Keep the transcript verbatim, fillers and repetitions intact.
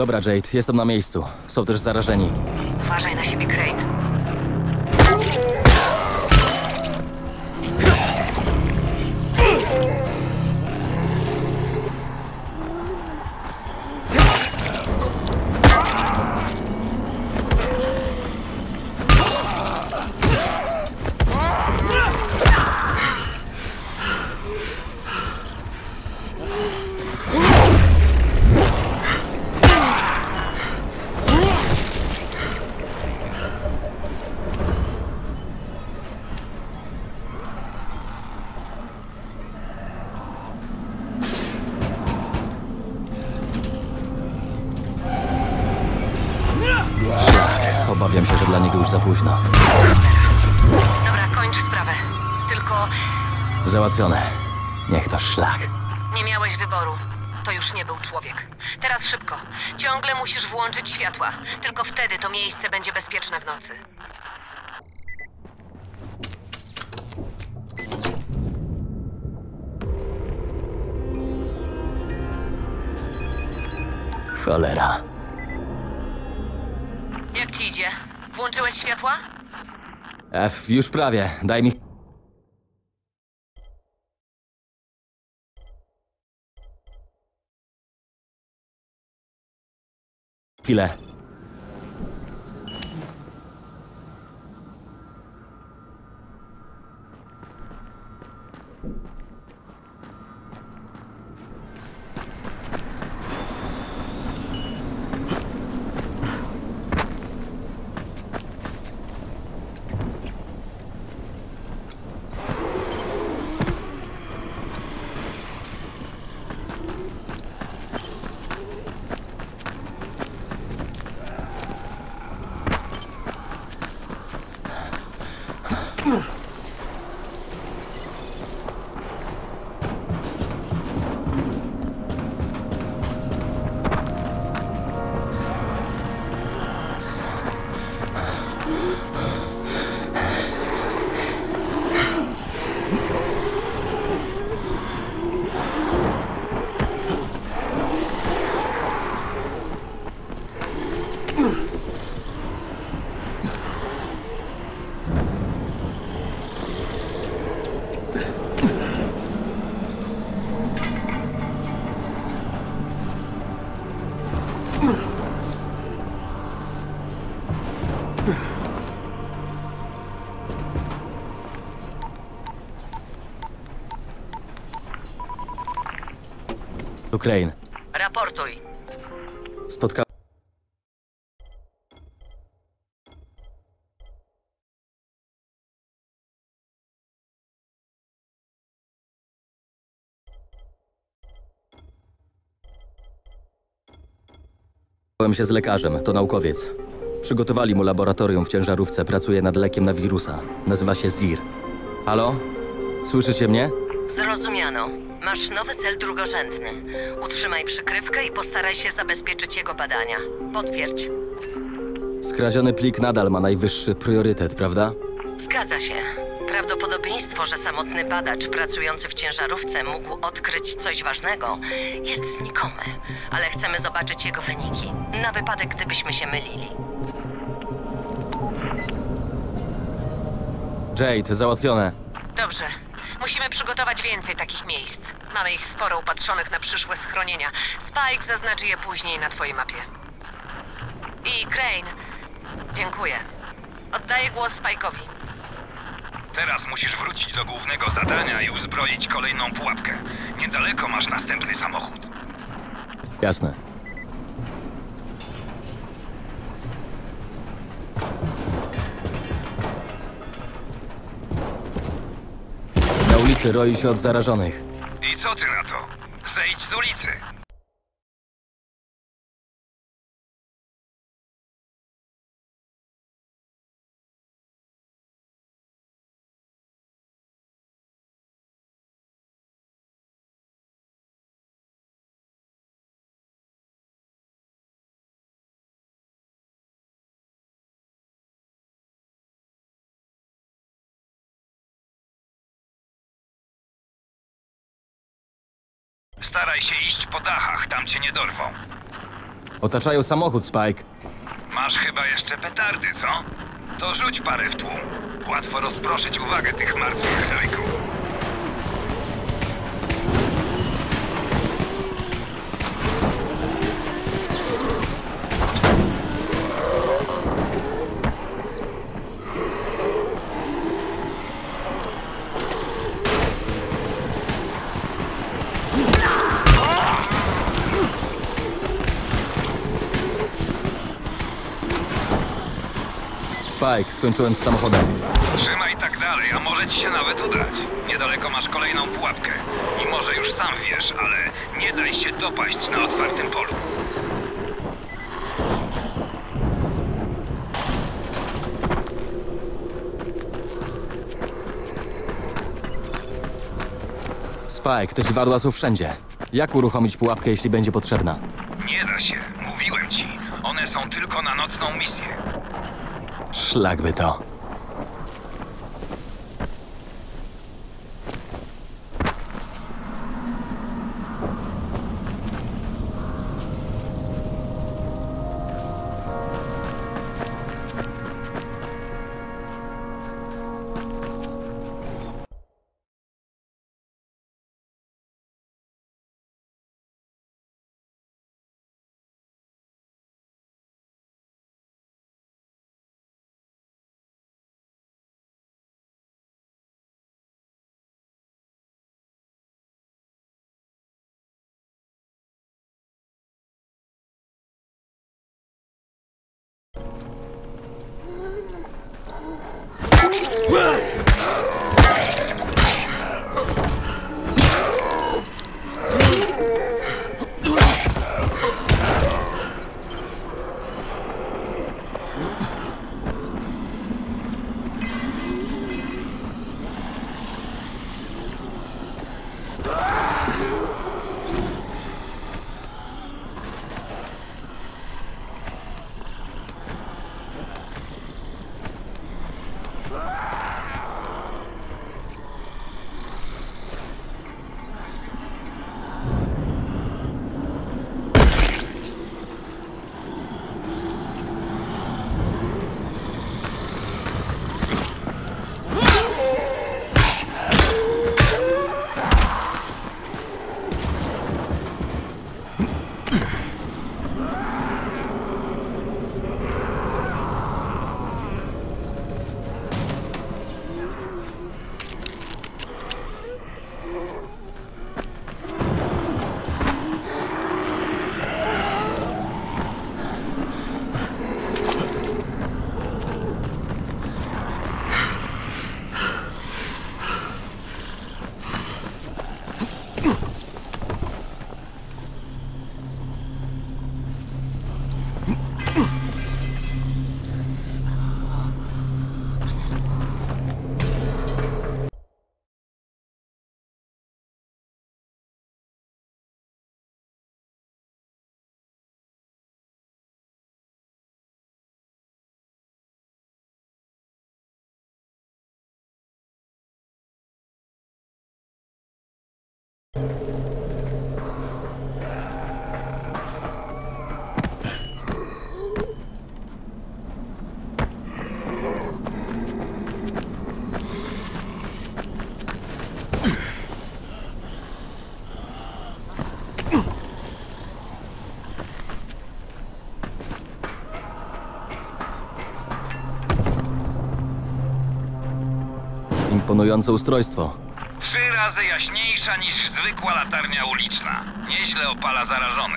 Dobra, Jade, jestem na miejscu. Są też zarażeni. Uważaj na siebie, Crane. Obawiam się, że dla niego już za późno. Dobra, kończ sprawę. Tylko Załatwione. Niech to szlak. nie miałeś wyboru. To już nie był człowiek. Teraz szybko. Ciągle musisz włączyć światła. Tylko wtedy to miejsce będzie bezpieczne w nocy. Cholera. Jak ci idzie? Włączyłeś światła? F, już prawie. Daj mi... chwilę. Tu Crane. Raportuj. Spotkałem się z lekarzem, to naukowiec. Przygotowali mu laboratorium w ciężarówce, pracuje nad lekiem na wirusa. Nazywa się Zir. Halo? Słyszycie mnie? Zrozumiano. Masz nowy cel drugorzędny. Utrzymaj przykrywkę i postaraj się zabezpieczyć jego badania. Potwierdź. Skradziony plik nadal ma najwyższy priorytet, prawda? Zgadza się. Prawdopodobieństwo, że samotny badacz pracujący w ciężarówce mógł odkryć coś ważnego, jest znikome. Ale chcemy zobaczyć jego wyniki. Na wypadek, gdybyśmy się mylili. Jade, załatwione. Dobrze. Musimy przygotować więcej takich miejsc. Mamy ich sporo upatrzonych na przyszłe schronienia. Spike zaznaczy je później na twojej mapie. I Crane, dziękuję. Oddaję głos Spike'owi. Teraz musisz wrócić do głównego zadania i uzbroić kolejną pułapkę. Niedaleko masz następny samochód. Jasne. Na ulicy roi się od zarażonych. I co ty na to? Zejdź z ulicy. Staraj się iść po dachach, tam cię nie dorwą. Otaczają samochód, Spike. Masz chyba jeszcze petardy, co? To rzuć parę w tłum. Łatwo rozproszyć uwagę tych martwych heroików. Spike, skończyłem z samochodem. Trzymaj tak dalej, a może ci się nawet udać. Niedaleko masz kolejną pułapkę. I może już sam wiesz, ale nie daj się dopaść na otwartym polu. Spike, te dziwadła są wszędzie. Jak uruchomić pułapkę, jeśli będzie potrzebna? Nie da się, mówiłem ci. One są tylko na nocną misję. Szlak by to. Imponujące ustrojstwo. Trzy razy jaśniejsza niż zwykła latarnia uliczna. Nieźle opala zarażonych.